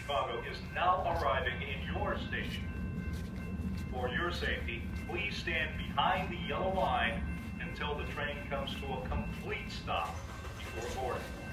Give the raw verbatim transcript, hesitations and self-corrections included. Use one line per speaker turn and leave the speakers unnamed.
Chicago is now arriving in your station. For your safety, please stand behind the yellow line until the train comes to a complete stop before boarding.